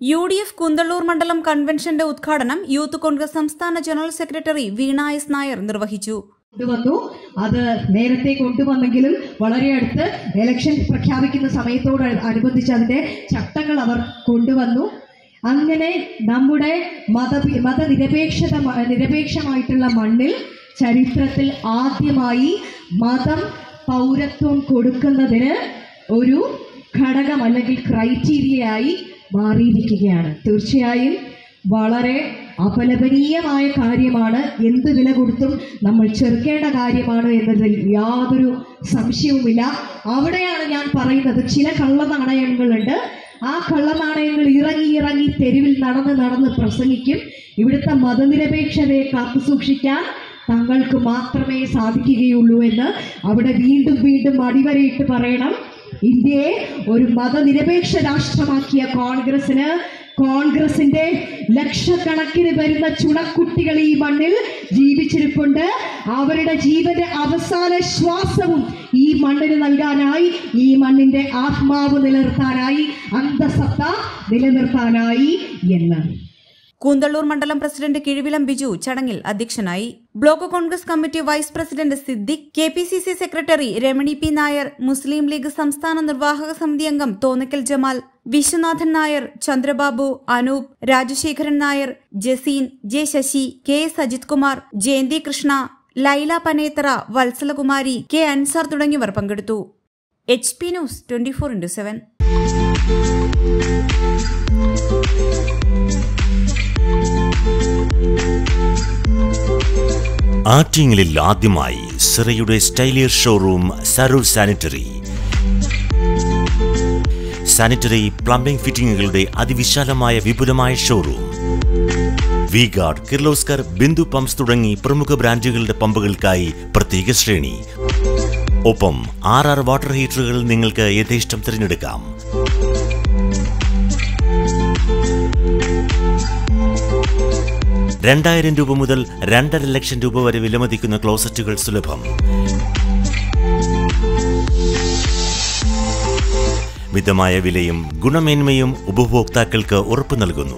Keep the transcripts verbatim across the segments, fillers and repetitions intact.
U D F കുന്തളൂർ മണ്ഡലം കൺവെൻഷന്റെ ഉദ്ഘാടനം യൂത്ത് കോൺഗ്രസ് സംസ്ഥാന general secretary Veena S Nair നിർവഹിച്ചു. കൊണ്ടുവന്നു അത് നേരത്തെ കൊണ്ടുവന്നെങ്കിലും വളരെ അടുത്ത് ഇലക്ഷൻ പ്രഖ്യാപിക്കുന്ന സമയത്തോട് അനുബന്ധിച്ച് അതിന്റെ ചട്ടങ്ങൾ അവർ കൊണ്ടുവന്നു. അങ്ങനെ നമ്മുടെ മത മതനിരപേക്ഷത നിരപേക്ഷമായിട്ടുള്ള മണ്ണിൽ ചരിത്രത്തിൽ ആദ്യമായി മതം പൗരത്വം കൊടുക്കുന്നതിന് ഒരു ഘടകം അല്ലെങ്കിൽ ക്രൈറ്റീരിയയായി മാറിയിരിക്കുകയാണ്. തീർച്ചയായും വളരെ അപലപനീയമായ കാര്യമാണ്, എന്ത് വില കൊടുത്തും നമ്മൾ ചെറുക്കേണ്ട കാര്യമാണ് എന്നതിൽ യാതൊരു സംശയവുമില്ല. അവിടെയാണ് ഞാൻ പറയുന്നത്, ചില കള്ളനാണയങ്ങളുണ്ട്. ആ കള്ളനാണയങ്ങൾ ഇറങ്ങി ഇറങ്ങി തെരുവിൽ നടന്ന് നടന്ന് പ്രസംഗിക്കും. ഇവിടുത്തെ മതനിരപേക്ഷതയെ കാത്തുസൂക്ഷിക്കാൻ തങ്ങൾക്ക് മാത്രമേ സാധിക്കുകയുള്ളൂ എന്ന് അവിടെ വീണ്ടും വീണ്ടും അടിവരയിട്ട് പറയണം. ഇന്ത്യയെ ഒരു മതനിരപേക്ഷ രാഷ്ട്രമാക്കിയ കോൺഗ്രസിന് കോൺഗ്രസിന്റെ ലക്ഷക്കണക്കിന് വരുന്ന ചുണക്കുട്ടികൾ ഈ മണ്ണിൽ ജീവിച്ചിരിപ്പുണ്ട്. അവരുടെ ജീവന്റെ അവസാന ശ്വാസവും ഈ മണ്ണിന് നൽകാനായി, ഈ മണ്ണിന്റെ ആത്മാവ് നിലനിർത്താനായി, അന്തസത്ത നിലനിർത്താനായി എന്ന്. കൂന്തള്ളൂർ മണ്ഡലം പ്രസിഡന്റ് കിഴിവിലം ബിജു ചടങ്ങിൽ അധ്യക്ഷനായി. Block Congress committee vice president Siddique, K P C C secretary Ramani P Nair, Muslim League സംസ്ഥാന നിർവാഹക സമിതി അംഗം Thonnakkal Jamal, Viswanathan Nair, Chandrababu, Anoop, Rajasekharan Nair, Jaseen, J Sasi, K S Ajith Kumar, Jayanthi Krishna, Laila Panethara, Vatsalakumari, K Ansar തുടങ്ങിയവർ പങ്കെടുത്തു. H P news twenty four into seven. ആറ്റിങ്ങലിൽ ആദ്യമായി സിറയുടെ സ്റ്റൈലിയർ showroom Sarur sanitary. Sanitary plumbing ഫിറ്റിംഗുകളുടെ അതിവിശാലമായ വിപുലമായ showroom. V guard, Kirloskar, Bindu pumps തുടങ്ങി പ്രമുഖ ബ്രാൻഡുകളുടെ പമ്പുകൾക്കായി പ്രത്യേക ശ്രേണി. ഒപ്പം ആർ ആർ വാട്ടർ ഹീറ്ററുകൾ നിങ്ങൾക്ക് യഥേഷ്ടം തിരഞ്ഞെടുക്കാം. രണ്ടായിരം രൂപ മുതൽ രണ്ടര ലക്ഷം രൂപ വരെ വിലമതിക്കുന്ന ക്ലോസറ്റുകൾ സുലഭം. മിതമായ വിലയും ഗുണമേന്മയും ഉപഭോക്താക്കൾക്ക് ഉറപ്പു നൽകുന്നു.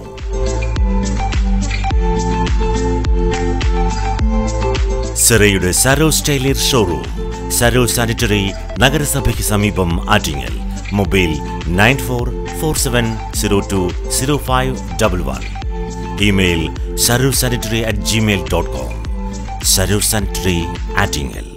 സിറയുടെ സരോ സ്റ്റൈലിയർ ഷോറൂം, സരോ സാനിറ്ററി, നഗരസഭയ്ക്ക് സമീപം, Attingal. Mobile nine four four seven zero two zero five double one. Email sarursanitary at gmail dot com. Sarur Sanitary, Attingel.